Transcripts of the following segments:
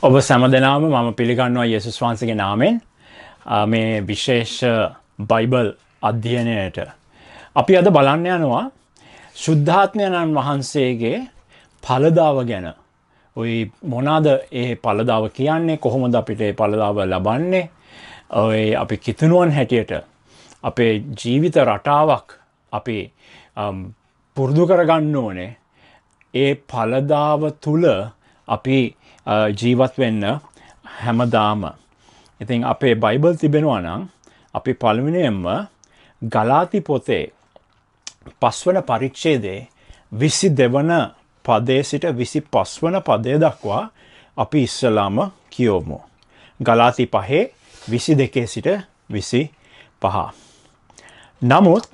ඔබ සෑම දෙනාම මම පිළිගන්නවා යේසුස් වහන්සේගේ නාමයෙන් මේ විශේෂ බයිබල් අධ්‍යයනයට. අපි අද බලන්න යනවා ශුද්ධාත්මයන්න් වහන්සේගේ ඵලදාව ගැන. ඔය මොනවාද ඒ ඵලදාව කියන්නේ? කොහොමද අපිට ඒ ඵලදාව ලබන්නේ? ඔය අපි කිතුණුවන් හැටියට අපේ ජීවිත රටාවක් අපි පුරුදු කරගන්න ඕනේ. ඒ ඵලදාව තුල අපි ජීවත් වෙන්න හැමදාම. ඉතින් අපේ බයිබල් තිබෙනවා නම් අපි පළවෙනියෙන්ම ගලාති පොතේ 5 වන පරිච්ඡේදයේ 22 වන පදයේ සිට 25 වන පදය දක්වා අපි ඉස්සලාම කියවමු. ගලාති 5 22 සිට 25. නමුත්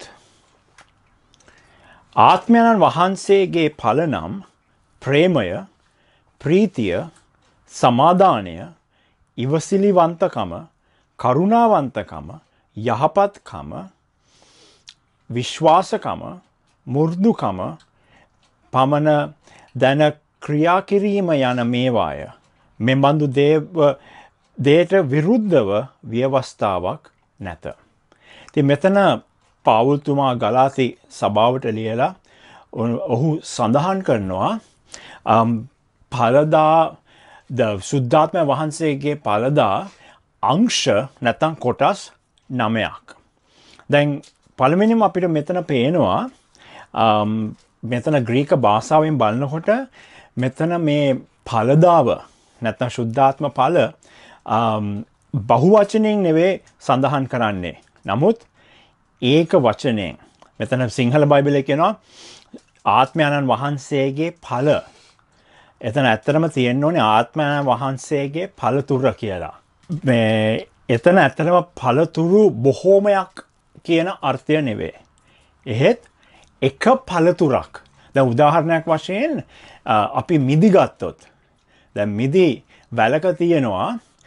ආත්මයන්න් වහන්සේගේ ඵල නම් ප්‍රේමය, ප්‍රීතිය, සමාදානය, ඉවසිලිවන්තකම, කරුණාවන්තකම, යහපත්කම, විශ්වාසකම, මුර්දුකම, පමණ දැන ක්‍රියා කිරීම යන මේවාය. මෙබඳු දේට විරුද්ධව ව්‍යවස්ථාවක් නැත. ඉතින් මෙතන පාවුල්තුමා ගලාති සභාවට ලියලා ඔහු සඳහන් කරනවා ඵලදා සුද්ධාත්ම වහන්සේගේ ඵලදා අංශ නැත්නම් කොටස් 9ක්. දැන් පළවෙනිම අපිට මෙතන පේනවා මෙතන ග්‍රීක භාෂාවෙන් බලනකොට මෙතන මේ ඵලදාව නැත්නම් ශුද්ධාත්ම ඵල බහුවචනයෙන් නෙවෙයි සඳහන් කරන්නේ. නමුත් ඒක වචනයෙන් මෙතන සිංහල බයිබලයේ කියනවා ආත්මයන්න් වහන්සේගේ ඵල. එතන ඇත්තටම තියෙන්න ඕනේ ආත්මයන් වහන්සේගේ ඵලතුර කියලා. මේ එතන ඇත්තටම ඵලතුරු බොහෝමයක් කියන අර්ථය නෙවෙයි. එහෙත් එක ඵලතුරක්. දැන් උදාහරණයක් වශයෙන් අපි මිදි ගත්තොත් දැන් මිදි වැලක තියෙනවා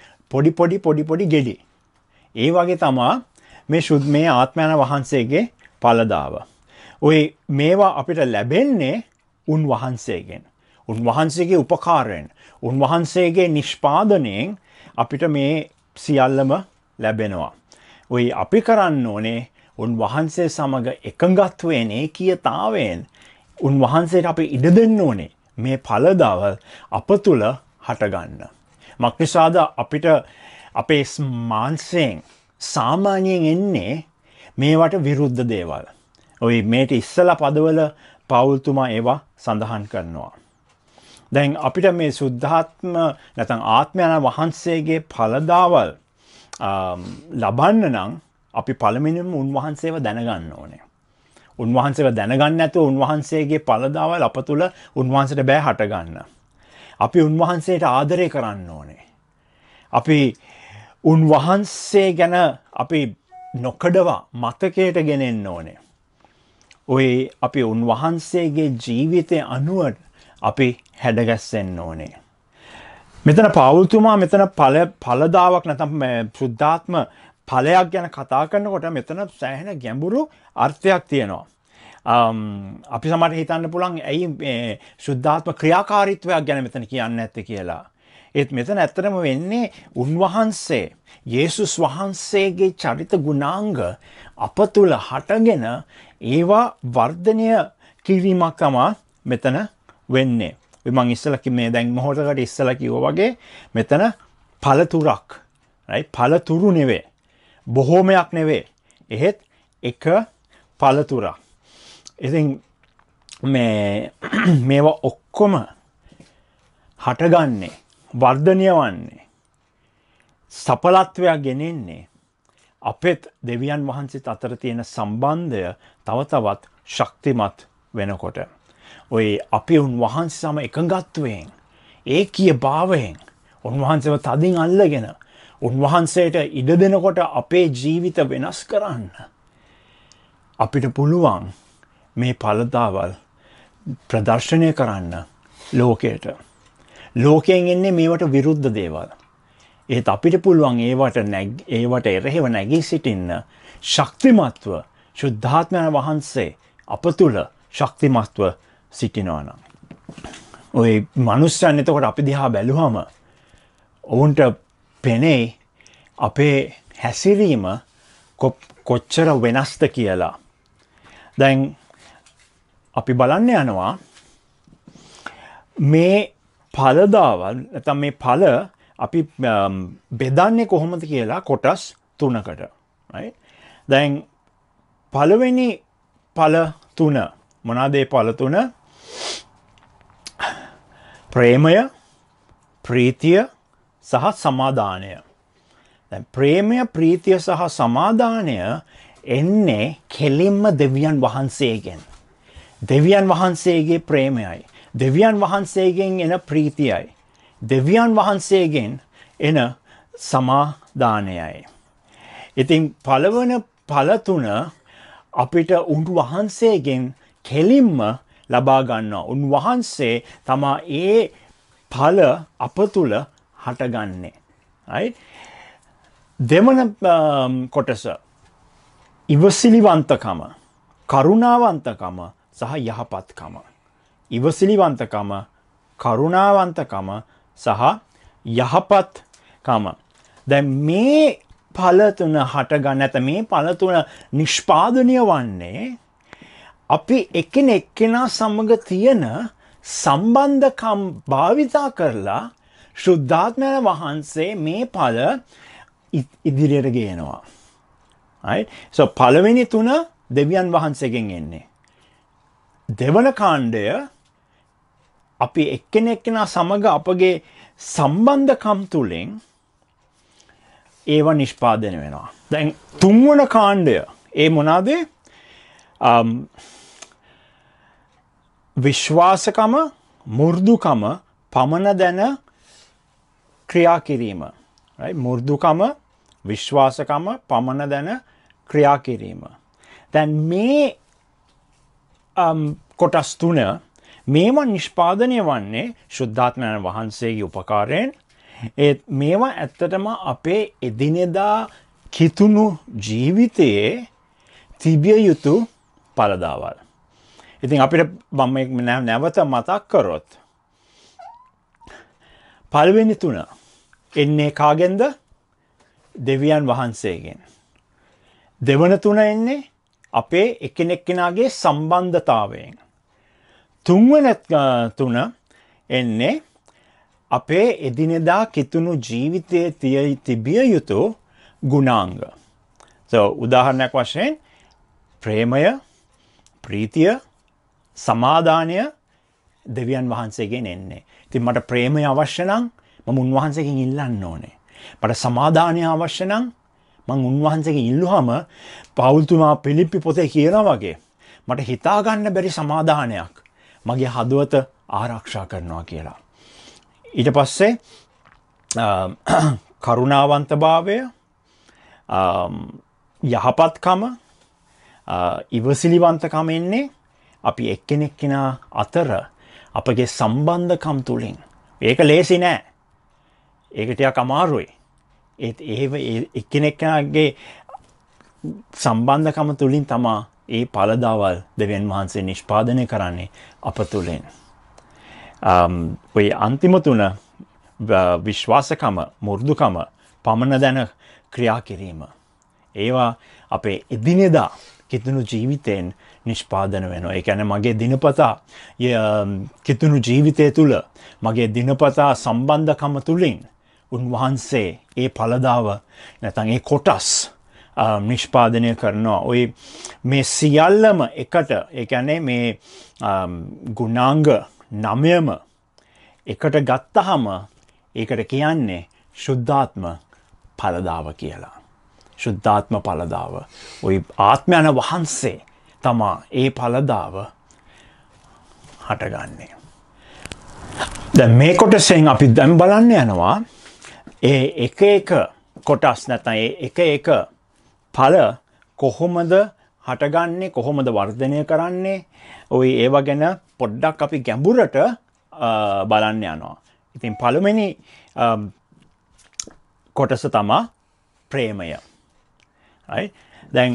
පොඩි ගෙඩි. ඒ වගේ තමයි මේ ආත්මයන් වහන්සේගේ ඵලදාව. ඔය මේවා අපිට ලැබෙන්නේ උන්වහන්සේගෙන්. උන්වහන්සේගේ උපකාරයෙන්, උන්වහන්සේගේ නිෂ්පාදනයෙන් අපිට මේ සියල්ලම ලැබෙනවා. ඔය අපි කරන්න ඕනේ උන්වහන්සේ සමග එකඟත්වයෙන්, ඒකීයතාවයෙන් උන්වහන්සේට අපි ඉඩ දෙන්න ඕනේ මේ ඵලදාව අප තුල හටගන්න. මක්නිසාද අපිට අපේ මාංශයෙන් සාමාන්‍යයෙන් එන්නේ මේවට විරුද්ධ දේවල්. ඔය මේට ඉස්සලා පදවල පවුල්තුමා ඒවා සඳහන් කරනවා. දැන් අපිට මේ සුද්ධාත්ම නැත්නම් ආත්මයන් වහන්සේගේ ඵලදාවල් ලබන්න නම් අපි පළවෙනිම උන්වහන්සේව දැනගන්න ඕනේ. උන්වහන්සේව දැනගන්න නැතුව උන්වහන්සේගේ ඵලදාවල් අප තුල උන්වහන්සේට බෑ හට ගන්න. අපි උන්වහන්සේට ආදරය කරන්න ඕනේ. අපි උන්වහන්සේ ගැන අපි නොකඩවා මතකයට ගෙනෙන්න ඕනේ. ඔය අපි උන්වහන්සේගේ ජීවිතය අනුව අපි හැඩගැස්සෙන්න ඕනේ. මෙතන පාවුල්තුමා මෙතන ඵලදාවක් නැත්නම් සුද්ධාත්ම ඵලයක් ගැන කතා කරනකොට මෙතන සෑහෙන ගැඹුරු අර්ථයක් තියෙනවා. අපි සමහරට හිතන්න පුළුවන් ඇයි මේ සුද්ධාත්ම ක්‍රියාකාරීත්වයක් ගැන මෙතන කියන්නේ නැත්තේ කියලා. ඒත් මෙතන ඇත්තටම වෙන්නේ උන්වහන්සේ යේසුස් වහන්සේගේ චරිත ගුණාංග අප තුල හටගෙන ඒවා වර්ධනය කිරීමක් තමයි මෙතන වෙන්නේ. මම ඉස්සලා මේ දැන් මොහොතකට ඉස්සලා කිව්වා වගේ මෙතන ඵලතුරක්. right? ඵලතුරු නෙවෙයි. බොහෝමයක් නෙවෙයි. එහෙත් එක ඵලතුරක්. ඉතින් මේවා ඔක්කොම හටගන්නේ වර්ධනය වන්නේ සඵලත්වයක් ගෙනෙන්නේ අපෙත් දෙවියන් වහන්සේත් අතර තියෙන සම්බන්ධය තව තවත් ශක්තිමත් වෙනකොට. ඔය අපි උන්වහන්සේ සම එකඟත්වයෙන්, ඒකීය භාවයෙන් උන්වහන්සේව තදින් අල්ලගෙන උන්වහන්සේට ඉඩ දෙනකොට අපේ ජීවිත වෙනස් කරන්න අපිට පුළුවන් මේ ඵලදාවල් ප්‍රදර්ශනය කරන්න ලෝකයට. ලෝකයෙන් එන්නේ මේවට විරුද්ධ දේවල්. ඒත් අපිට පුළුවන් ඒවට එරෙහිව නැගී සිටින්න ශක්තිමත්ව ශුද්ධාත්මයන් වහන්සේ අප තුළ ශක්තිමත්ව සිටිනවා නම්. ඔය මනුස්සයන් එතකොට අපි දිහා බැලුවම ඔවුන්ට පෙනේ අපේ හැසිරීම කොච්චර වෙනස්ද කියලා. දැන් අපි බලන්න යනවා මේ ඵලදාවල් නැත්නම් මේ ඵල අපි බෙදන්නේ කොහොමද කියලා කොටස් 3කට. right? දැන් පළවෙනි ඵල 3 මොනවාද ඒ ඵල 3? ප්‍රේමය, ප්‍රීතිය සහ සමාදානය. දැන් ප්‍රේමය, ප්‍රීතිය සහ සමාදානය එන්නේ කෙලින්ම දෙවියන් වහන්සේගෙන්. දෙවියන් වහන්සේගේ ප්‍රේමයයි. දෙවියන් වහන්සේගෙන් එන ප්‍රීතියයි. දෙවියන් වහන්සේගෙන් එන සමාදානයයි. ඉතින් පළවන ඵල 3 අපිට උන්වහන්සේගෙන් කෙලින්ම ලබා ගන්නවා. උන්වහන්සේ තමා ඒ ඵල අප තුල හටගන්නේ. right? දෙවන කොටස ඉවසිලිවන්තකම, කරුණාවන්තකම සහ යහපත්කම. ඉවසිලිවන්තකම, කරුණාවන්තකම සහ යහපත්කම. දැන් මේ ඵල 3 හටගන්න නැත මේ ඵල 3 නිෂ්පාදනය වන්නේ අපි එකිනෙකා සමග තියෙන සම්බන්ධකම් භාවිතා කරලා ශුද්ධාත්මයන් වහන්සේ මේ ඵල ඉදිරියට ගේනවා. right? so පළවෙනි 3 දෙවියන් වහන්සේගෙන් එන්නේ. දෙවන කාණ්ඩය අපි එකිනෙකා සමග අපගේ සම්බන්ධකම් තුලින් ඒව නිෂ්පාදනය වෙනවා. දැන් තුන්වන කාණ්ඩය ඒ මොනවාද? විශ්වාසකම, මු르දුකම, පමන දැන ක්‍රියා කිරීම. right? මු르දුකම, විශ්වාසකම, පමන දැන ක්‍රියා කිරීම. දැන් මේ කොටස් 3 මේවා නිෂ්පාදනය වන්නේ ශුද්ධාත්මයන් වහන්සේගේ උපකාරයෙන්. මේවා ඇත්තටම අපේ එදිනෙදා කිතුණු ජීවිතයේ තිබිය යුතු ඵලදාවල්. ඉතින් අපිට මම නැවත මතක් කරොත් පළවෙනි 3 එන්නේ කාගෙන්ද? දෙවියන් වහන්සේගෙන්. දෙවන 3 එන්නේ අපේ එකිනෙකාගේ සම්බන්ධතාවයෙන්. තුන්වන 3 එන්නේ අපේ එදිනෙදා කිතුණු ජීවිතයේ තිබිය යුතු ගුණාංග. so උදාහරණයක් වශයෙන් ප්‍රේමය, ප්‍රීතිය, සමාදානය දෙවියන් වහන්සේගෙන් එන්නේ. ඉතින් මට ප්‍රේමය අවශ්‍ය නම් මම උන්වහන්සේගෙන් ඉල්ලන්න ඕනේ. මට සමාදානය අවශ්‍ය නම් මම උන්වහන්සේගෙන් ඉල්ලුවාම පෞල්තුමා පිලිප්පි පොතේ කියනවා වගේ මට හිතා ගන්න බැරි සමාදානයක් මගේ හදවත ආරක්ෂා කරනවා කියලා. ඊට පස්සේ කරුණාවන්තභාවය, යහපත්කම, ඉවසිලිවන්තකම එන්නේ අපි එක්කෙනෙක්කෙනා අතර අපගේ සම්බන්ධකම් තුලින්. ඒක ලේසි නෑ. ඒක ටිකක් අමාරුයි. ඒ එක්කෙනෙක්ගේ සම්බන්ධකම තුලින් තමා ඒ ඵලදාවල් දෙවියන් වහන්සේ නිෂ්පාදනය කරන්නේ අප තුලින්. ඔය අන්තිම 3 විශ්වාසකම, මු르දුකම, පමන දැන ක්‍රියා කිරීම. ඒවා අපේ එදිනෙදා කිතුණු ජීවිතයෙන් නිෂ්පාදන වෙනවා. ඒ කියන්නේ මගේ දිනපතා කිතුණු ජීවිතය තුළ මගේ දිනපතා සම්බන්ධකම තුලින් උන්වහන්සේ ඒ ඵලදාව නැත්නම් ඒ කොටස් නිෂ්පාදනය කරනවා. ඔය මේ සියල්ලම එකට ඒ කියන්නේ මේ ගුණාංග 9ම එකට ගත්තහම ඒකට කියන්නේ ශුද්ධාත්ම ඵලදාව කියලා. ශුද්ධාත්ම ඵලදාව. ওই ආත්මයන් වහන්සේ තමා ඒ ඵලදාව හටගන්නේ. දැන් මේ කොටසෙන් අපි දැන් බලන්න යනවා ඒ එක කොටස් නැත්නම් ඒ එක ඵල කොහොමද හටගන්නේ, කොහොමද වර්ධනය කරන්නේ, ওই ඒව ගැන පොඩ්ඩක් අපි ගැඹුරට බලන්න යනවා. ඉතින් පළවෙනි කොටස තමයි ප්‍රේමය. right? දැන්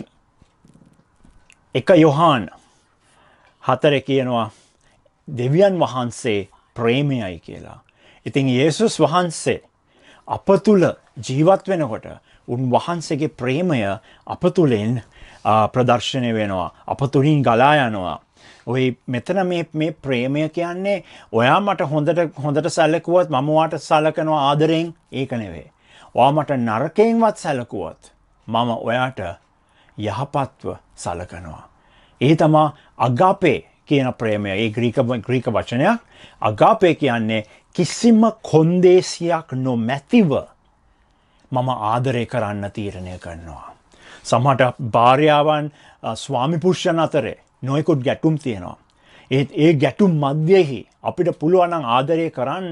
1 යොහාන 4 කියනවා දෙවියන් වහන්සේ ප්‍රේමයයි කියලා. ඉතින් යේසුස් වහන්සේ අප තුළ ජීවත් වෙනකොට උන්වහන්සේගේ ප්‍රේමය අප තුළින් ප්‍රදර්ශනය වෙනවා. අප තුළින් ගලා යනවා. ඔය මෙතන මේ ප්‍රේමය කියන්නේ ඔයා මට හොඳට සැලකුවත් මම ඔයාට සලකනවා ආදරෙන්, ඒක නෙවෙයි. ඔයා මට නරකයෙන්වත් සැලකුවොත් මම ඔයාට යහපත්ව සලකනවා. ඒ තමා අගාපේ කියන ප්‍රේමය. ඒ ග්‍රීක වචනයක්. අගාපේ කියන්නේ කිසිම කොන්දේසියක් නොමැතිව මම ආදරය කරන්න තීරණය කරනවා. සමහරට භාර්යාවන් ස්වාමි පුරුෂයන් අතරේ නොයෙකුත් ගැටුම් තියෙනවා. ඒ ගැටුම් මැදෙහි අපිට පුළුවන් නම් ආදරය කරන්න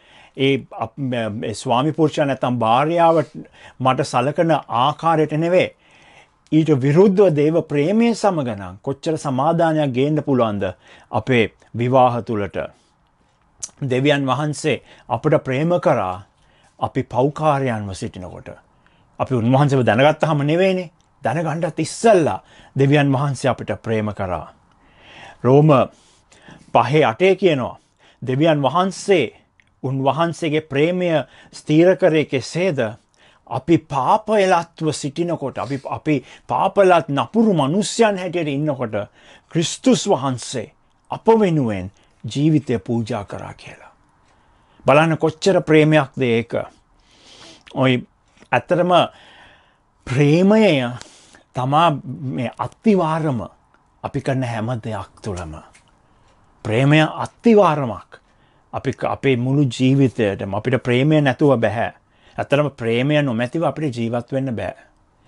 ඒ ස්වාමි පුරුෂයා නැත්නම් භාර්යාව මට සලකන ආකාරයට නෙවෙයි, ඊට විරුද්ධව දේව ප්‍රේමයේ සමග නම් කොච්චර සමාදානයක් ගේන්න පුළුවන්ද අපේ විවාහ තුලට. දෙවියන් වහන්සේ අපට ප්‍රේම කරා අපි පෞකාරයන්ව සිටිනකොට. අපි උන්වහන්සේව දැනගත්තාම නෙවෙයිනේ, දැනගන්නත් ඉස්සෙල්ලා දෙවියන් වහන්සේ අපිට ප්‍රේම කරා. රෝම 5:8 කියනවා දෙවියන් වහන්සේ උන්වහන්සේගේ ප්‍රේමය ස්ථීර කරේ කෙසේද? අපි පාපයලත්ව සිටිනකොට, අපි පාපලත් නපුරු මිනිස්යන් හැටියට ඉන්නකොට ක්‍රිස්තුස් වහන්සේ අප වෙනුවෙන් ජීවිතය පූජා කරා කියලා. බලන්න කොච්චර ප්‍රේමයක්ද ඒක. ඔය ඇත්තටම ප්‍රේමය තමා මේ අත්තිවාරම අපි කරන හැම දෙයක් තුළම. ප්‍රේමය අත්තිවාරමක්. අපේ මුළු ජීවිතයටම අපිට ප්‍රේමය නැතුව බෑ. ඇත්තටම ප්‍රේමය නොමැතිව අපිට ජීවත් වෙන්න බෑ.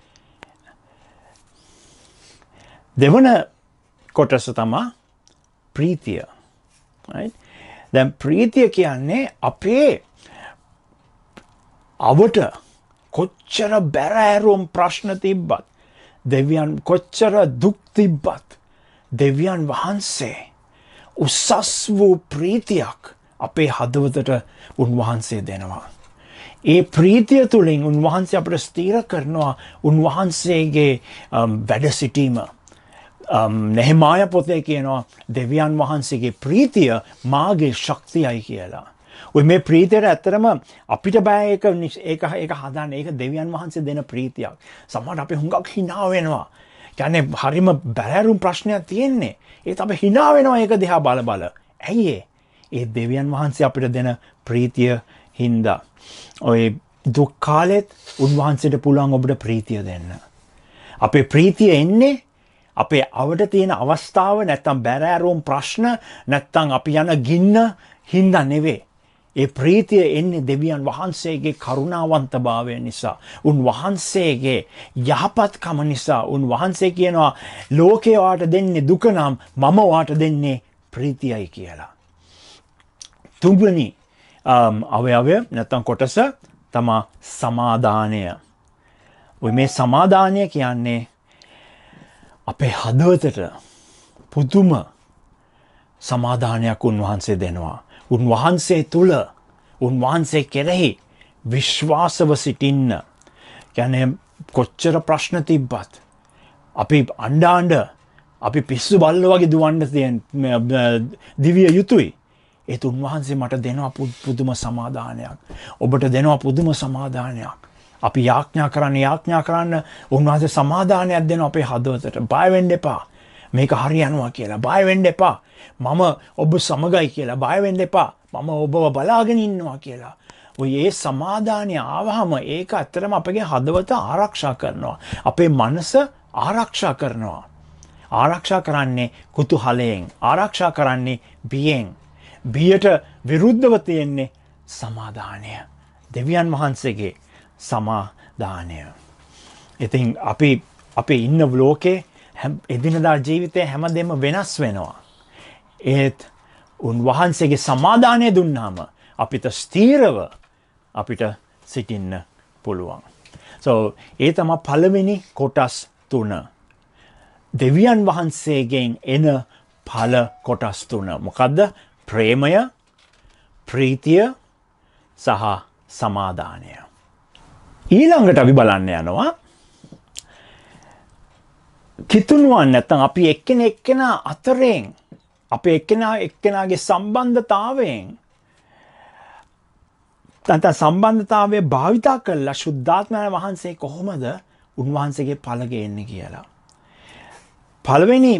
දෙවන කොටස තමා ප්‍රීතිය. right? දැන් ප්‍රීතිය කියන්නේ අපේ අවට කොච්චර බැරෑරුම් ප්‍රශ්න තිබ්බත්, දෙවියන් කොච්චර දුක් තිබ්බත් දෙවියන් වහන්සේ උසස් වූ ප්‍රීතියක් අපේ හදවතට උන්වහන්සේ දෙනවා. ඒ ප්‍රීතිය තුළින් උන්වහන්සේ අපට ස්ථීර කරනවා උන්වහන්සේගේ වැඩ සිටීම. නෙහෙමාය පොතේ කියනවා දෙවියන් වහන්සේගේ ප්‍රීතිය මාගේ ශක්තියයි කියලා. ඔය මේ ප්‍රීතියට ඇත්තරම අපිට බෑ ඒක හදන්න. ඒක දෙවියන් වහන්සේ දෙන ප්‍රීතියක්. සමහරවිට අපි හුඟක් hina වෙනවා. කියන්නේ හරිම බැලෑරුම් ප්‍රශ්නයක් තියෙන්නේ. ඒත් අපි hina වෙනවා ඒක දිහා බල. ඇයි ඒ දෙවියන් වහන්සේ අපිට දෙන ප්‍රීතිය හින්දා. ඔය දුක් කාලෙත් උන්වහන්සේට පුළුවන් ඔබට ප්‍රීතිය දෙන්න. අපේ ප්‍රීතිය එන්නේ අපේ අවට තියෙන අවස්ථාව නැත්තම් බැරෑරුම් ප්‍රශ්න නැත්තම් අපි යන ගින්න හින්දා නෙවෙයි. ඒ ප්‍රීතිය එන්නේ දෙවියන් වහන්සේගේ කරුණාවන්තභාවය නිසා. උන්වහන්සේගේ යහපත්කම නිසා. උන්වහන්සේ කියනවා ලෝකේ වාට දෙන්නේ දුක නම් මම වාට දෙන්නේ ප්‍රීතියයි කියලා. තුන්වෙනි අවයවය නැත්තම් කොටස තමා සමාදානය. ඔය මේ සමාදානය කියන්නේ අපේ හදවතට පුදුම සමාදානයක් උන්වහන්සේ දෙනවා. උන්වහන්සේ තුල උන්වහන්සේ කෙරෙහි විශ්වාසව සිටින්න. කියන්නේ කොච්චර ප්‍රශ්න තිබ්බත් අපි අඬ අපි පිස්සු බල්ලෝ වගේ දුවන්න තියෙන දිව්‍ය යුතුයි. ඒත් උන්වහන්සේ මට දෙනවා පුදුම සමාදානයක්. ඔබට දෙනවා පුදුම සමාදානයක්. අපි යාඥා කරන්න උන්වහන්සේ සමාදානයක් දෙනවා අපේ හදවතට. බය වෙන්න එපා. මේක හරියනවා කියලා. බය වෙන්න එපා. මම ඔබ සමගයි කියලා. බය වෙන්න එපා. මම ඔබව බලාගෙන ඉන්නවා කියලා. ඔය ඒ සමාදානය ආවහම ඒක ඇත්තටම අපගේ හදවත ආරක්ෂා කරනවා. අපේ මනස ආරක්ෂා කරනවා. ආරක්ෂා කරන්නේ කුතුහලයෙන්. ආරක්ෂා කරන්නේ බියෙන්. බියට විරුද්ධව තියෙන්නේ සමාදානය. දෙවියන් වහන්සේගේ සමාදානය. ඉතින් අපි ඉන්න ලෝකේ එදිනදා ජීවිතේ හැමදේම වෙනස් වෙනවා. ඒත් උන්වහන්සේගේ සමාදානය දුන්නාම අපිට ස්ථීරව අපිට සිටින්න පුළුවන්. So ඒ තමයි පළවෙනි කොටස් 3. දෙවියන් වහන්සේගෙන් එන ඵල කොටස් 3. මොකද්ද? ප්‍රේමය, ප්‍රීතිය සහ සමාදානය. ඊළඟට අපි බලන්න යනවා කිතුණුවන් නැත්නම් අපි එක්කෙනා අතරෙන් අපේ එක්කෙනාගේ සම්බන්ධතාවයෙන් නැත්නම් සම්බන්ධතාවය භාවිතා කළා ශුද්ධාත්මයන් වහන්සේ කොහොමද උන්වහන්සේගේ ඵල ගේන්නේ කියලා. පළවෙනි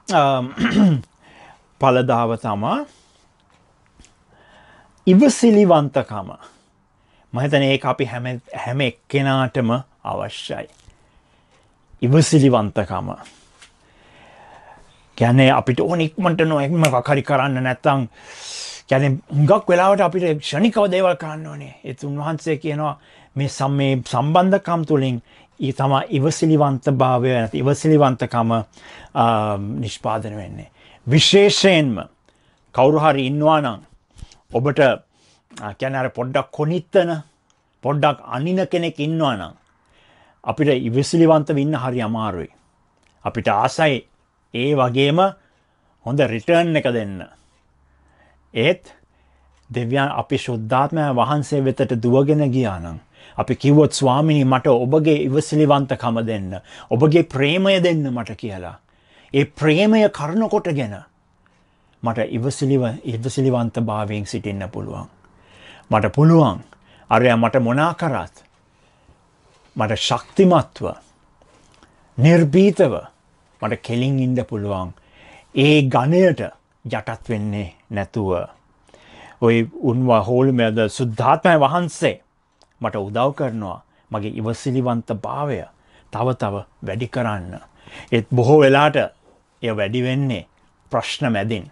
ඵලදාව තමයි ඉවසිලිවන්තකම. මම හිතන්නේ ඒක අපි හැම එක්කෙනාටම අවශ්‍යයි. ඉවසිලිවන්තකම. කියන්නේ අපිට ඕන ඉක්මනට මොකක් හරි කරන්න නැත්නම් කියන්නේ හුඟක් වෙලාවට අපිට ක්ෂණිකව දේවල් කරන්න ඕනේ. ඒත් උන්වහන්සේ කියනවා මේ සම්බන්ධකම් තුලින් තමයි ඉවසිලිවන්තභාවය නැත්නම් ඉවසිලිවන්තකම නිෂ්පාදනය වෙන්නේ. විශේෂයෙන්ම කවුරු හරි ඉන්නවා නම් ඔබට කියන්නේ අර පොඩ්ඩක් කොනිත්තන පොඩ්ඩක් අනින කෙනෙක් ඉන්නවා නම් අපිට ඉවසිලිවන්තව ඉන්න හරි අමාරුයි. අපිට ආසයි ඒ වගේම හොඳ රිටර්න් එක දෙන්න. ඒත් දෙවියන් අපි ශුද්ධාත්මයන් වහන්සේ වෙතට දුවගෙන ගියා නම් අපි කිව්වොත් ස්වාමිනී මට ඔබගේ ඉවසිලිවන්තකම දෙන්න. ඔබගේ ප්‍රේමය දෙන්න මට කියලා. ඒ ප්‍රේමය කරන කොටගෙන මට ඉවසිලිවන්ත භාවයෙන් සිටින්න පුළුවන්. මට පුළුවන් අරයා මට මොනා කරත් මට ශක්තිමත්ව නිර්භීතව මට කෙලින් ඉන්න පුළුවන්. ඒ ගණයට යටත් වෙන්නේ නැතුව ඔය හෝල්මේද සුද්ධාත්මයන් වහන්සේ මට උදව් කරනවා මගේ ඉවසිලිවන්ත භාවය තව වැඩි කරන්න. ඒත් බොහෝ වෙලාට එය වැඩි වෙන්නේ ප්‍රශ්න මැදින්.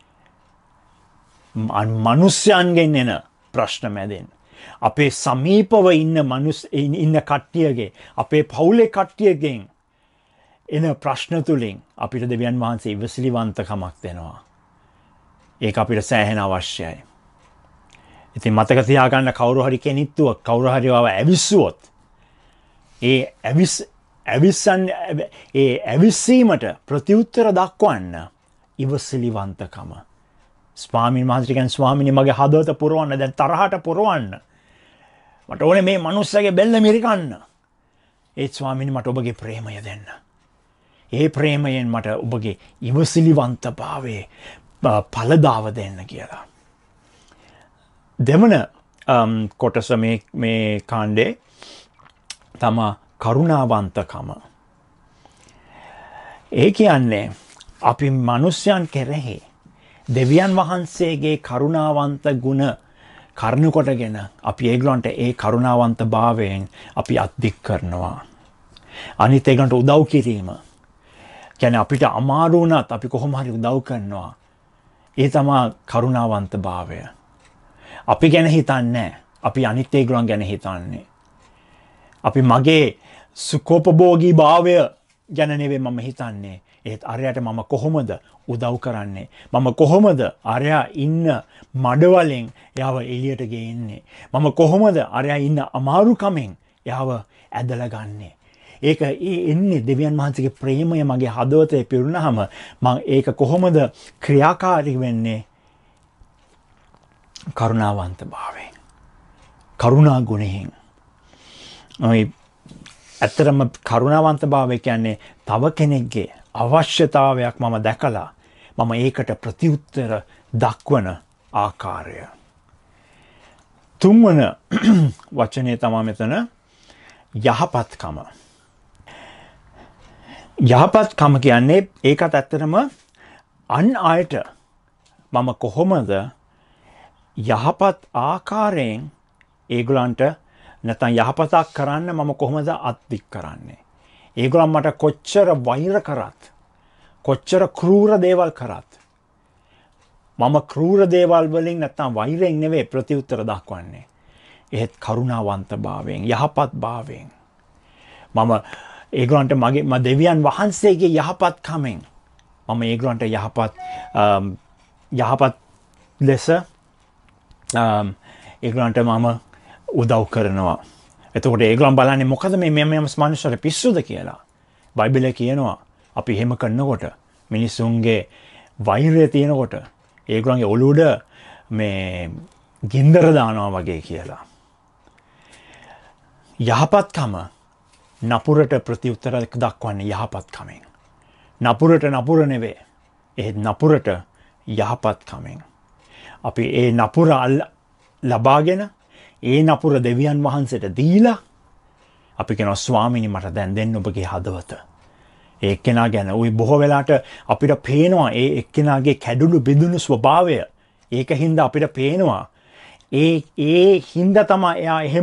මනුෂ්‍යයන්ගෙන් එන ප්‍රශ්න මැදින්. අපේ සමීපව ඉන්න කට්ටියගේ අපේ පවුලේ කට්ටියගෙන් එන ප්‍රශ්න තුලින් අපිට දෙවියන් වහන්සේ ඉවසිලිවන්තකමක් දෙනවා. ඒක අපිට සෑහෙන අවශ්‍යයි. ඉතින් මතක තියාගන්න කවුරු හරි කෙනිත්තුවක් කවුරු හරි ඇවිස්සුවොත් ඒ ඇවිස්සීමට ප්‍රතිඋත්තර දක්වන්න ඉවසිලිවන්තකම. ස්වාමීන් වහන්සේ කියන ස්වාමීනි මගේ හදවත පුරවන්න දැන් තරහට පුරවන්න. මට ඕනේ මේ මනුස්සයාගේ බෙල්ල මිරිකන්න. ඒ ස්වාමීනි මට ඔබගේ ප්‍රේමය දෙන්න. ඒ ප්‍රේමයෙන් මට ඔබගේ ඉවසිලිවන්තභාවයේ ඵලදාව දෙන්න කියලා. දෙවන කොටස මේ කාණ්ඩේ තමා කරුණාවන්තකම. ඒ කියන්නේ අපි මනුෂ්‍යයන් කෙරෙහි දෙවියන් වහන්සේගේ කරුණාවන්ත ගුණ කරනු කොටගෙන අපි ඒගොල්ලන්ට ඒ කරුණාවන්ත භාවයෙන් අපි අත්දික් කරනවා. අනිත් ඒගොල්ලන්ට උදව් කිරීම. කියන්නේ අපිට අමාරු වුණත් අපි කොහොම හරි උදව් කරනවා. ඒ තමයි කරුණාවන්ත භාවය. අපි ගැන හිතන්නේ අපි අනිත් ඒගොල්ලන් ගැන හිතන්නේ. අපි මගේ සුඛෝපභෝගී භාවය ගැන නෙවෙයි මම හිතන්නේ. ඒත් අරයට මම කොහොමද උදව් කරන්නේ? මම කොහොමද අරයා ඉන්න මඩවලෙන් එයාව එළියට ගේන්නේ? මම කොහොමද අරයා ඉන්න අමාරුකමෙන් එයාව ඇදලා ගන්නේ? ඒක එන්නේ දෙවියන් වහන්සේගේ ප්‍රේමය මගේ හදවතේ පිරුණාම මම ඒක කොහොමද ක්‍රියාකාරී වෙන්නේ? කරුණාවන්ත භාවයෙන්. කරුණා ගුණයෙන්. ඇත්තටම කරුණාවන්ත භාවය කියන්නේ තව කෙනෙක්ගේ අවශ්‍යතාවයක් මම දැකලා මම ඒකට ප්‍රතිඋත්තර දක්වන ආකාරය. තුන්වන වචනේ තමයි මෙතන යහපත්කම. යහපත්කම කියන්නේ ඒකත් ඇත්තටම අන් අයට මම කොහොමද යහපත් ආකාරයෙන් ඒගොල්ලන්ට නැත්නම් යහපතක් කරන්න මම කොහොමද අත්දික් කරන්නේ? ඒගොල්ලන් මට කොච්චර වෛර කරත් කොච්චර ක්‍රූර දේවල් කරත් මම ක්‍රූර දේවල් වලින් නැත්නම් වෛරයෙන් නෙවෙයි ප්‍රතිඋත්තර දක්වන්නේ. ඒත් කරුණාවන්ත භාවයෙන් යහපත් භාවයෙන් මම ඒගොල්ලන්ට මගේ දෙවියන් වහන්සේගේ යහපත්කමෙන් මම ඒගොල්ලන්ට යහපත් ලෙස ඒගොල්ලන්ට මම උදව් කරනවා. එතකොට ඒගොල්ලන් බලන්නේ මොකද මේ මනුස්සයර පිස්සුද කියලා. බයිබලයේ කියනවා අපි එහෙම කරනකොට මිනිසුන්ගේ වෛරය තියෙනකොට ඒගොල්ලන්ගේ ඔළුවඩ මේ ගින්දර දානවා වගේ කියලා. යහපත්කම නපුරට ප්‍රතිඋත්තර දක්වන්නේ යහපත්කමෙන්. නපුරට නපුර නෙවෙයි. ඒ නපුරට යහපත්කමෙන්. අපි ඒ නපුර ලබාගෙන ඒ නපුර දෙවියන් වහන්සේට දීලා අපි කියනවා ස්වාමීනි මට දැන් දෙන්න ඔබගේ හදවත. ඒ එක්කෙනා ගැන ওই බොහෝ වෙලාට අපිට පේනවා ඒ එක්කෙනාගේ කැඩුණු බිඳුණු ස්වභාවය. ඒකින්ද අපිට පේනවා ඒ හින්දා තමයි එයා එහෙම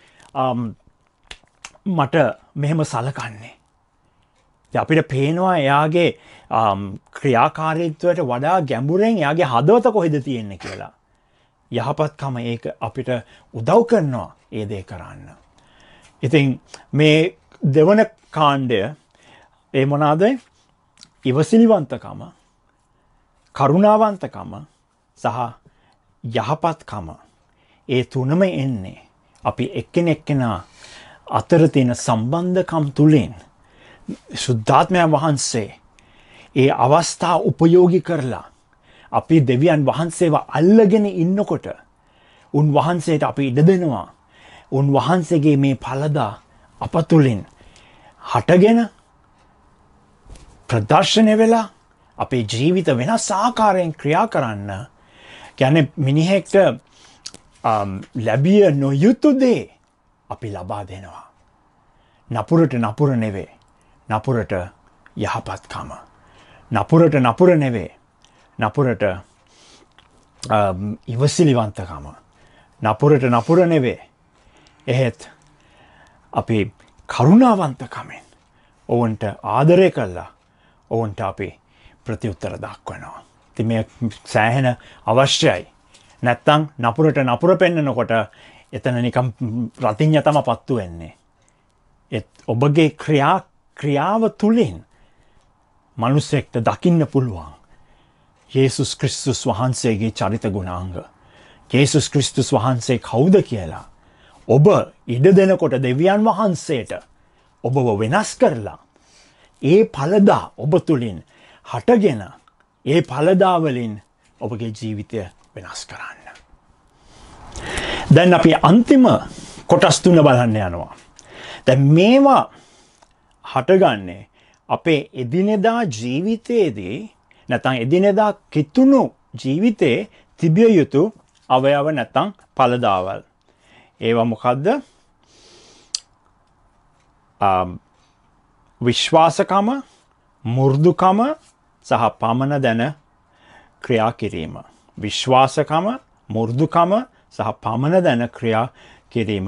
මට මෙහෙම සලකන්නේ. අපිට පේනවා එයාගේ ක්‍රියාකාරීත්වයට වඩා ගැඹුරෙන් එයාගේ හදවත කොහෙද තියෙන්නේ කියලා. යහපත්කම ඒක අපිට උදව් කරනවා ඒ දේ කරන්න. ඉතින් මේ දෙවන කාණ්ඩය ඒ මොනවාද? ඉවසිලිවන්තකම, කරුණාවන්තකම සහ යහපත්කම. ඒ තුනම එන්නේ අපි එක්කෙනෙක්කෙනා අතර තියෙන සම්බන්ධකම් තුලින්. සුද්ධාත්මයන් වහන්සේ ඒ අවස්ථා උපයෝගී කරලා අපි දෙවියන් වහන්සේව අල්ලගෙන ඉන්නකොට උන්වහන්සේට අපි ඉඩ දෙනවා. උන්වහන්සේගේ මේ ඵලදා අප තුළින් හටගෙන ප්‍රදර්ශනය වෙලා අපේ ජීවිත වෙනස් ආකාරයෙන් ක්‍රියා කරන්න. කියන්නේ මිනිහෙක්ට ලැබිය නොයුතු දේ අපි ලබා දෙනවා. නපුරට නපුර නෙවේ. නපුරට යහපත්කම. නපුරට නපුර නෙවේ. නපුරට ඉවසිලිවන්තකම. නපුරට නපුර නෙවේ. එහෙත් අපි කරුණාවන්තකමෙන් ඔවුන්ට ආදරය කළා ඔවුන්ට අපි ප්‍රතිඋත්තර දක්වනවා. ඉතින් මේ සෑහෙන අවශ්‍යයි. නැත්තම් නපුරට නපුර පෙන්නනකොට එතන නිකම් රතිඤ්ඤ තම පත්තු වෙන්නේ. ඔබගේ ක්‍රියාව තුළින් මිනිසෙක්ට දකින්න පුළුවන් යේසුස් ක්‍රිස්තුස් වහන්සේගේ චරිත ගුණාංග. යේසුස් ක්‍රිස්තුස් වහන්සේ කවුද කියලා. ඔබ ඉඩ දෙනකොට දෙවියන් වහන්සේට ඔබව වෙනස් කරලා ඒ ඵලදා ඔබ තුළින් හටගෙන ඒ ඵලදා වලින් ඔබගේ ජීවිතය වෙනස් කරන්න. දැන් අපි අන්තිම කොටස් තුන බලන්න යනවා. දැන් මේවා හටගන්නේ අපේ එදිනෙදා ජීවිතයේදී නැත්නම් එදිනෙදා කිතුණු ජීවිතේ තිබිය යුතු අවයව නැත්නම් ඵලදාවල්. ඒවා මොකද්ද? විශ්වාසකම, මු르දුකම සහ පමන දැන ක්‍රියා කිරීම. විශ්වාසකම, මු르දුකම සහ පමන දැන ක්‍රියා කිරීම.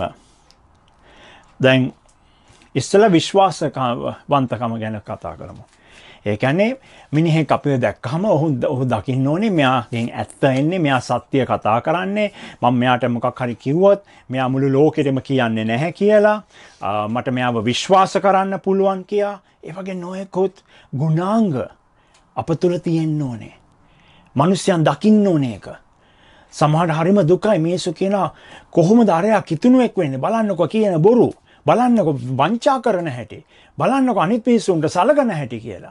දැන් ඉස්සෙල්ලා විශ්වාසවන්තකම ගැන කතා කරමු. ඒ කියන්නේ මිනිහෙක් අපිව දැක්කම ඔහු දකින්න ඕනේ මෙයාගෙන් ඇත්ත එන්නේ, මෙයා සත්‍ය කතා කරන්නේ, මම මෙයාට මොකක් හරි කිව්වොත් මෙයා මුළු ලෝකෙටම කියන්නේ නැහැ කියලා, මට මෙයාව විශ්වාස කරන්න පුළුවන් කියලා. ඒ වගේ නොයෙකුත් ගුණාංග අප තුළ තියෙන්න ඕනේ. මිනිස්යන් දකින්න ඕනේ ඒක. සමහරට හරිම දුකයි මිනිස්සු කියනවා කොහොමද අරයා කිතුණුවෙක් වෙන්නේ? බලන්නකො කියන බොරු. බලන්නකො වංචා කරන හැටි. බලන්නකො අනිත් මිනිස්සුන්ට සලකන හැටි කියලා.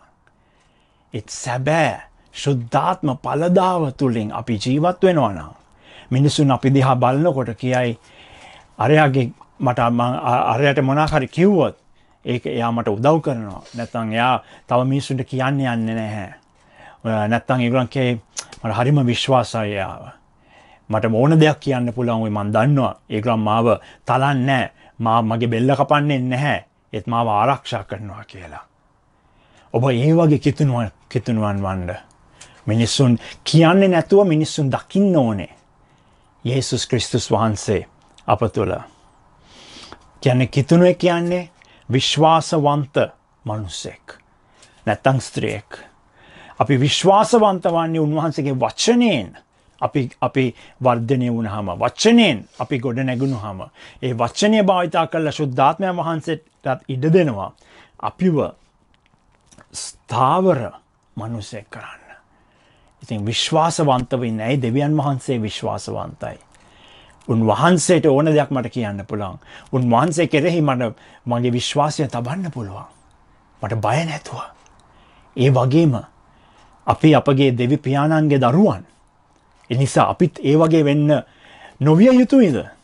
සැබෑ ශුද්ධාත්ම ඵලදාව තුළින් අපි ජීවත් වෙනවා නම් මිනිසුන් අපි දිහා බලනකොට කියයි අරයාගේ මට අරයට මොනවා හරි කිව්වොත් ඒක එයා මට උදව් කරනවා. නැත්නම් එයා තව මිනිසුන්ට කියන්න යන්නේ නැහැ. නැත්නම් ඒගොල්ලන් කියේ මට හරිම විශ්වාසයි එයාව. මට ඕන දෙයක් කියන්න පුළුවන් වෙයි, මම දන්නවා ඒගොල්ලන් මාව තලන්නේ නැහැ. මගේ බෙල්ල කපන්නේ නැහැ. ඒත් මාව ආරක්ෂා කරනවා කියලා. ඔබ ඒ වගේ කිතුණුවන් වන්න මිනිස්සුන් කියන්නේ නැතුව මිනිස්සුන් දකින්න ඕනේ යේසුස් ක්‍රිස්තුස් වහන්සේ අප තුළ. කියන්නේ කිතුණුවෙක් කියන්නේ විශ්වාසවන්ත මිනිසෙක් නැත්නම් ස්ත්‍රියක්. අපි විශ්වාසවන්ත වන්නේ උන්වහන්සේගේ වචනයෙන්. අපි වර්ධනය වුණාම, වචනයෙන් අපි ගොඩ නැගුණාම, ඒ වචනය භාවිතා කරලා ශුද්ධාත්මයන් වහන්සේට ඉඩ දෙනවා අපිව ස්ථාවර මිනිසෙක් කරන්න. ඉතින් විශ්වාසවන්ත වෙන්නේ ඇයි? දෙවියන් වහන්සේ විශ්වාසවන්තයි. උන්වහන්සේට ඕන දෙයක් මට කියන්න පුළුවන්. උන්වහන්සේ කෙරෙහි මගේ විශ්වාසය තබන්න පුළුවන්. මට බය නැතුව. ඒ වගේම අපි අපගේ දෙවි පියාණන්ගේ දරුවන්. ඒ නිසා අපිත් ඒ වගේ වෙන්න නොවිය යුතුයිද? ඒ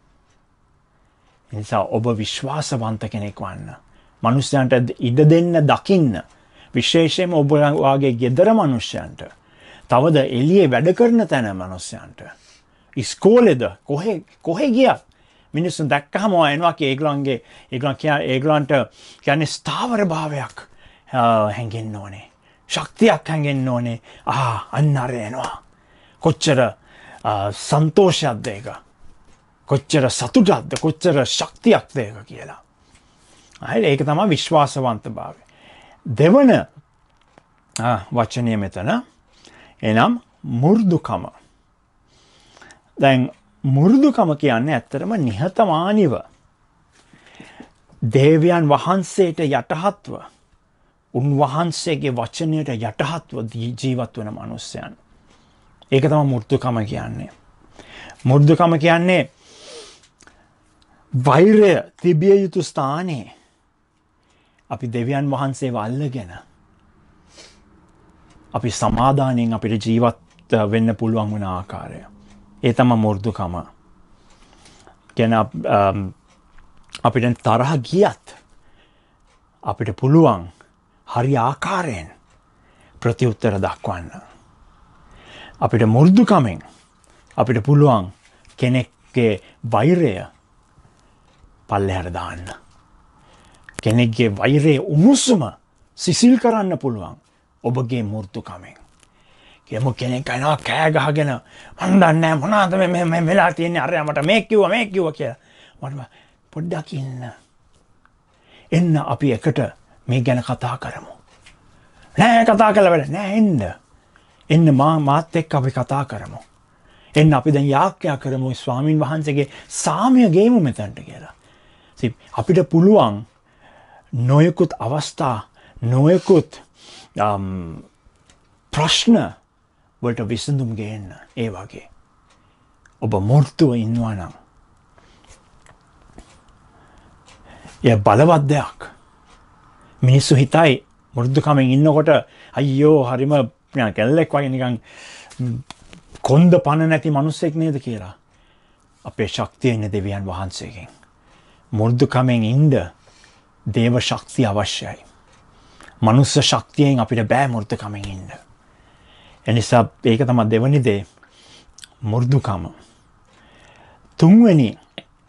නිසා ඔබ විශ්වාසවන්ත කෙනෙක් වන්න. මිනිස්යන්ට ඉඩ දෙන්න, දකින්න. විශේෂයෙන්ම ඔබ වාගේ ගෙදර මිනිස්යන්ට. තවද එළියේ වැඩ කරන තැන මිනිස්යන්ට. ඉස්කෝලේද කොහෙ ගියත් මිනිස්සුන් දැක්කහම එනවා ඒගොල්ලන්ට කියන්නේ ස්ථාවර භාවයක් හැඟෙන්න ඕනේ. ශක්තියක් හැඟෙන්න ඕනේ. අන්න අර එනවා. කොච්චර සන්තෝෂයක්ද ඒක. කොච්චර සතුටක්ද, කොච්චර ශක්තියක්ද ඒක කියලා. ඒක තමයි විශ්වාසවන්ත භාවය. දෙවන වචනය මෙතන එනම් මෘදුකම. දැන් මෘදුකම කියන්නේ ඇත්තටම නිහතමානීව දේවයන් වහන්සේට යටහත්ව, උන්වහන්සේගේ වචනයට යටහත්ව ජීවත් වන මනුස්සයන්. ඒක තමයි මෘදුකම කියන්නේ. මෘදුකම කියන්නේ වෛරය තිබිය යුතු ස්ථානයේ අපි දෙවියන් වහන්සේව අල්ලගෙන අපි සමාදානයෙන් අපිට ජීවත් වෙන්න පුළුවන් වන ආකාරය. ඒ තමයි මෘදුකම. කියන්නේ අපිට තරහ ගියත් අපිට පුළුවන් හරි ආකාරයෙන් ප්‍රතිඋත්තර දක්වන්න. අපිට මෘදුකමෙන් අපිට පුළුවන් කෙනෙක්ගේ වෛරය පල්ලෙහාට දාන්න. කෙනෙක්ගේ වෛරයේ උණුසුම සිසිල් කරන්න පුළුවන් ඔබගේ මෘදුකමෙන්. කියමු කෙනෙක් අයනවා කෑ ගහගෙන මන් දන්නේ නැහැ මොනවද මේ වෙලා තියෙන්නේ, අරයා මට මේක කිව්වා කියලා. මට පොඩ්ඩක් එන්න අපි එකට මේ ගැන කතා කරමු. නෑ කතා කළා වැඩ නෑ, එන්න මාත් එක්ක අපි කතා කරමු. එන්න අපි දැන් යාඥා කරමු ස්වාමින් වහන්සේගේ සාමය ගේමු මෙතනට කියලා. අපිට පුළුවන් නොයෙකුත් අවස්ථා, නොයෙකුත් ප්‍රශ්න වලට විසඳුම් ගේන්න. ඒ වගේ ඔබ මෘදුව ඉන්නවා නම් එය බලවත් දෙයක්. මිනිස්සු හිතයි මෘදුකමෙන් ඉන්නකොට අයියෝ හරිම කැල්ලෙක් වගේ නිකන් කොන්ද පණ නැති මිනිස්සෙක් නේද කියලා. අපේ ශක්තිය ඉන්නේ දෙවියන් වහන්සේගෙන්. මෘදුකමෙන් ඉන්න දේව ශක්තිය අවශ්‍යයි. මනුස්ස ශක්තියෙන් අපිට බෑ මෘදුකමෙන් ඉන්න. එනිසා ඒක තමයි දෙවනි දේ, මෘදුකම. තුන්වෙනි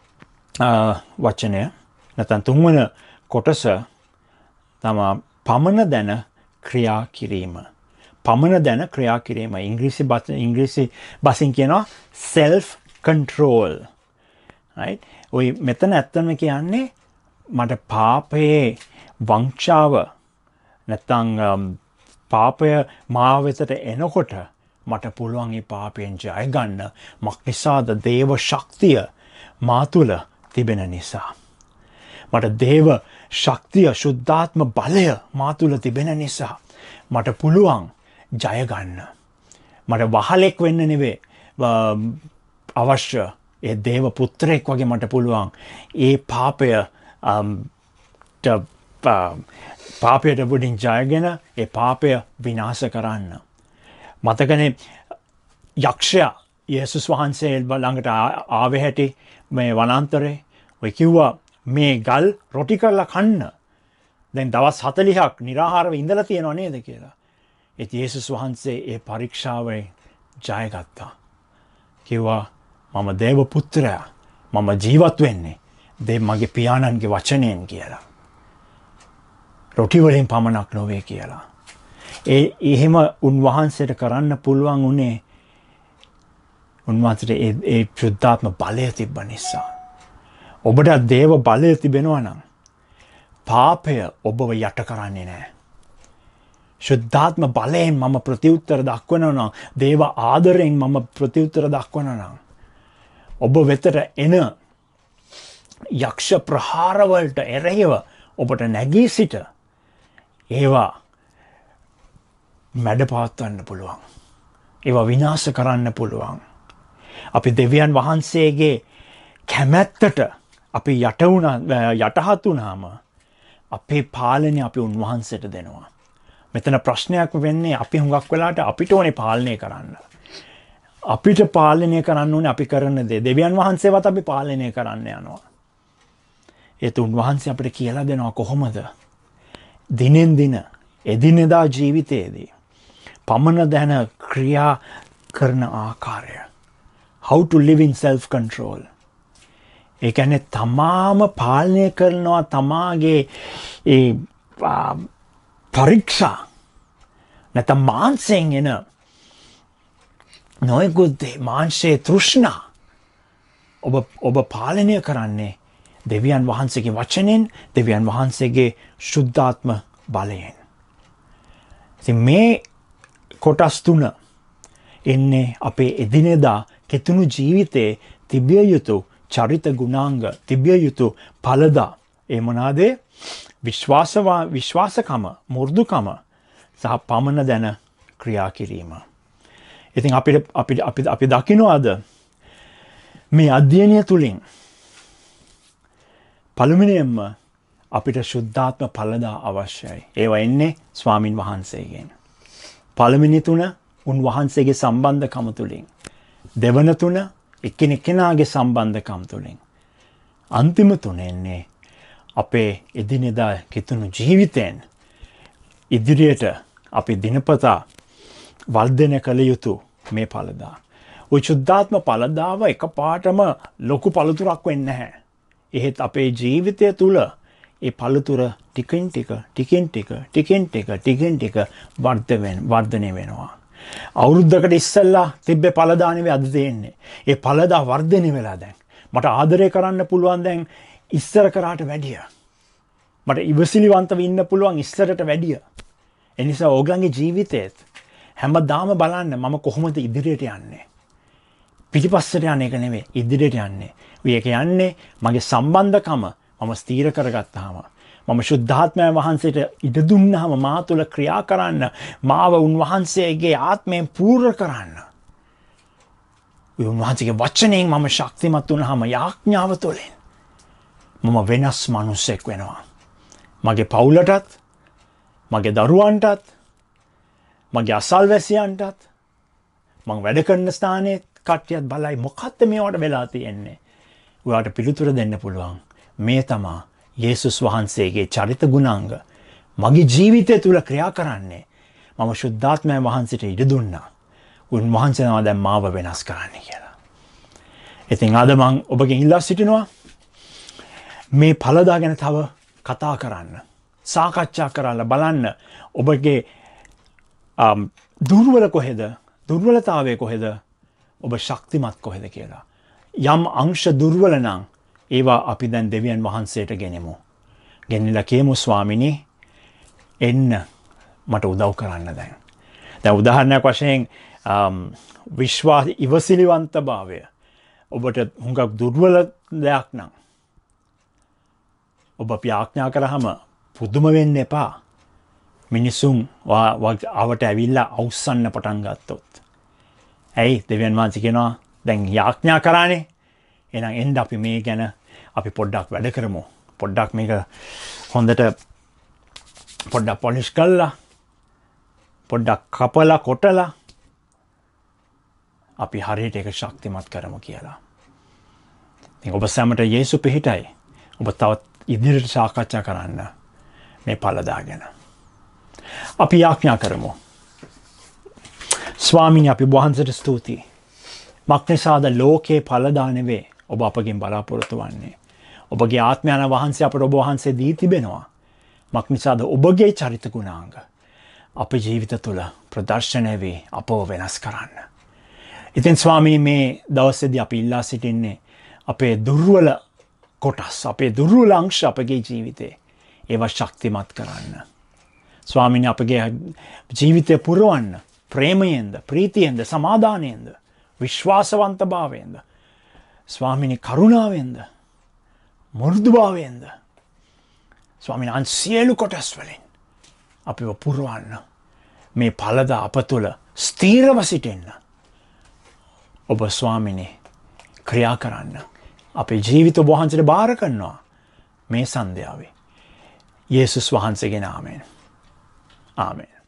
වචනය නැත්නම් තුන්වන කොටස තමයි පමන දැන ක්‍රියා කිරීම. පමන දැන ක්‍රියා කිරීම. ඉංග්‍රීසි බසින් කියනවා self control. right? ඔය මෙතන ඇත්තම කියන්නේ මට පාපයේ වංචාව නැත්නම් පාපය මාව වෙතට එනකොට මට පුළුවන් ඒ පාපයෙන් ජය ගන්න. මක්නිසාද? දේව ශක්තිය මා තුළ තිබෙන නිසා. මට දේව ශක්තිය, ශුද්ධාත්ම බලය මා තුළ තිබෙන නිසා මට පුළුවන් ජය ගන්න. මට වහලෙක් වෙන්න නෙවෙයි අවශ්‍ය. ඒ දේව පුත්‍රයෙක් වගේ මට පුළුවන් ඒ පාපයට වඩින් ජයගෙන ඒ පාපය විනාශ කරන්න. මතකනේ යක්ෂයා යේසුස් වහන්සේ ළඟට ආවේ හැටි මේ වනාන්තරේ. ඔය කිව්වා මේ ගල් රොටි කරලා කන්න. දැන් දවස් 40ක් නිරාහාරව ඉඳලා තියෙනව නේද කියලා. ඒත් යේසුස් වහන්සේ ඒ පරීක්ෂාවේ ජයගත්තා. කිව්වා මම දේව පුත්‍රයා. මම ජීවත් වෙන්නේ මගේ පියාණන්ගේ වචනයෙන් කියලා. රොටි වලින් පමණක් නොවේ කියලා. එහෙම උන්වහන්සේට කරන්න පුළුවන් උනේ උන්වහන්සේට ඒ ශුද්ධාත්ම බලය තිබ්බ නිසා. ඔබට දේව බලය තිබෙනවා නම් පාපය ඔබව යට කරන්නේ නැහැ. ශුද්ධාත්ම බලයෙන් මම ප්‍රතිඋත්තර දක්වනවා නම්, දේව ආදරයෙන් මම ප්‍රතිඋත්තර දක්වනවා නම්, ඔබ වෙතට එන යක්ෂ ප්‍රහාරවලට එරෙහිව ඔබට නැගී සිට ඒවා මැඩ පවත්වන්න පුළුවන්. ඒවා විනාශ කරන්න පුළුවන්. අපි දෙවියන් වහන්සේගේ කැමැත්තට අපි යටහත් වුණාම අපේ පාලනය අපි උන්වහන්සේට දෙනවා. මෙතන ප්‍රශ්නයක් වෙන්නේ අපි හුඟක් වෙලාට අපිට ඕනේ පාලනය කරන්න. අපිට පාලනය කරන්න ඕනේ අපි කරන දේ. දෙවියන් වහන්සේවත් අපි පාලනය කරන්න යනවා. ඒත් උන්වහන්සේ අපිට කියලා දෙනවා කොහොමද දිනෙන් දින එදිනෙදා ජීවිතයේදී පමන දැන ක්‍රියා කරන ආකාරය. how to live in self control. ඒ කියන්නේ තමාම පාලනය කරනවා තමාගේ ඒ පරීක්ෂා නැත්නම් මාංශයෙන් එන නොයෙකුත් මාංශයේ තෘෂ්ණා ඔබ පාලනය කරන්නේ දෙවියන් වහන්සේගේ වචනෙන්, දෙවියන් වහන්සේගේ ශුද්ධාත්ම බලයෙන්. ඉතින් මේ කොටස් තුන එන්නේ අපේ එදිනෙදා කෙතුණු ජීවිතයේ තිබිය යුතු චරිත ගුණාංග, තිබිය යුතු ඵලදා. ඒ මොනවාද? විශ්වාසකම, මෘදුකම සහ පමන දැන ක්‍රියා කිරීම. ඉතින් අපි දකින්නවාද මේ අධ්‍යයනය තුලින් පළමුවෙනියෙන්ම අපිට ශුද්ධාත්ම ඵලදා අවශ්‍යයි. ඒවා එන්නේ ස්වාමින් වහන්සේගෙන්. පළවෙනි තුන උන්වහන්සේගේ සම්බන්ධකම තුලින්. දෙවන තුන එකිනෙකාගේ සම්බන්ධකම් තුලින්. අන්තිම තුන එන්නේ අපේ එදිනෙදා කෙතුණු ජීවිතෙන් ඉදිරියට අපි දිනපතා වර්ධනය කළ යුතු මේ ඵලදා. ওই ශුද්ධාත්ම ඵලදාව එකපාරටම ලොකු පළතුරක් වෙන්නේ නැහැ. එහෙත් අපේ ජීවිතය තුළ ඒ පළතුර ටිකෙන් ටික වර්ධනය වෙනවා. අවුරුද්දකට ඉස්සෙල්ලා තිබ්බේ ඵලදා නෙවෙයි අද තියෙන්නේ. ඒ ඵලදා වර්ධනය වෙලා දැන්. මට ආදරය කරන්න පුළුවන් දැන් ඉස්සර කරාට වැඩිය. මට ඉවසිලිවන්තව ඉන්න පුළුවන් ඉස්සරට වැඩිය. ඒ නිසා ඕගලන්ගේ ජීවිතේත් හැමදාම බලන්න මම කොහොමද ඉදිරියට යන්නේ. පිටිපස්සට යන එක නෙවෙයි ඉදිරියට යන්නේ. මේක යන්නේ මගේ සම්බන්ධකම මම ස්ථීර කරගත්තාම. මම ශුද්ධාත්මයන් වහන්සේට ඉඩ දුන්නාම මා තුළ ක්‍රියා කරන්න, මාව උන්වහන්සේගේ ආත්මයෙන් පූර්ණ කරන්න. උන්වහන්සේගේ වචනයෙන් මම ශක්තිමත් වුණාම යාඥාව තුළින් මම වෙනස් මිනිසෙක් වෙනවා. මගේ පවුලටත්, මගේ දරුවන්ටත්, මගේ අසල්වැසියන්ටත්, මම වැඩ කරන ස්ථානයේ කට්ටියත් බලයි මොකක්ද මේවට වෙලා තියෙන්නේ. ඔයාලට පිළිතුර දෙන්න පුළුවන්. මේ තමයි යේසුස් වහන්සේගේ චරිත ගුණාංග මගේ ජීවිතය තුළ ක්‍රියා කරන්නේ. මම ශුද්ධාත්මයන් වහන්සේට ඉඩ දුන්නා. උන්වහන්සේ තමයි දැන් මාව වෙනස් කරන්නේ කියලා. ඉතින් අද මම ඔබගෙන් ඉල්ලා සිටිනවා මේ ඵලදා ගැන තව කතා කරන්න, සාකච්ඡා කරන්න, බලන්න ඔබගේ දුර්වලතාවය කොහෙද, ඔබ ශක්තිමත් කොහෙද කියලා. යම් අංශ දුර්වල නම් ඒවා අපි දැන් දෙවියන් වහන්සේට ගෙනෙමු. ගෙනිලා කියමු ස්වාමිනී එන්න මට උදව් කරන්න දැන්. දැන් උදාහරණයක් වශයෙන් ඉවසිලිවන්තභාවය ඔබට හුඟක් දුර්වල දෙයක් නම් ඔබ ප්‍රාර්ථනා කරාම පුදුම වෙන්න එපා. මිනිසුන් ආවට ඇවිල්ලා අවුස්සන්න පටන් ගත්තොත්. ඇයි දෙවියන් වහන්සේ කියනවා දැන් යාඥා කරානේ. එහෙනම් එන්න අපි මේ ගැන අපි පොඩ්ඩක් වැඩ කරමු. පොඩ්ඩක් මේක හොඳට පොඩ්ඩක් පොලිෂ් කරලා පොඩ්ඩක් කපලා කොටලා අපි හරියට ඒක ශක්තිමත් කරමු කියලා. ඉතින් ඔබ සැමට යේසු පිහිටයි. ඔබ තවත් ඉදිරියට සාකච්ඡා කරන්න මේ ඵලදා ගැන. අපි යාඥා කරමු. ස්වාමීනි අපි වහන්සේට ස්තුතියි. මක්නිසාද ලෝකේ ඵලදා නෙවේ ඔබ අපගෙන් බලාපොරොත්තු වන්නේ. ඔබගේ ආත්මයන් වහන්සේ අපට ඔබ වහන්සේ දී තිබෙනවා. මක්නිසාද ඔබගේ චරිත ගුණාංග අපේ ජීවිත තුළ ප්‍රදර්ශනය වේ අපව වෙනස් කරන්න. ඉතින් ස්වාමීනි මේ දවසේදී අපි ඉල්ලා සිටින්නේ අපේ දුර්වල කොටස්, අපේ දුර්වල අංශ අපගේ ජීවිතේ ඒවා ශක්තිමත් කරන්න. ස්වාමීනි අපගේ ජීවිතය පුරවන්න ප්‍රේමයෙන්ද, ප්‍රීතියෙන්ද, සමාදානයෙන්ද, විශ්වාසවන්තභාවයෙන්ද, ස්වාමීනි කරුණාවෙන්ද, මෘදුභාවයෙන්ද, ස්වාමීනි අන් සියලු කොටස් වලින් අපිව පුරවන්න. මේ ඵලදා අප තුළ ස්ථීරව සිටින්න ඔබ ස්වාමීනි ක්‍රියා කරන්න. අපේ ජීවිත ඔබ වහන්සේට බාර කරනවා මේ සන්ධ්‍යාවේ. යේසුස් වහන්සේගේ නාමයෙන්. ආමෙන්.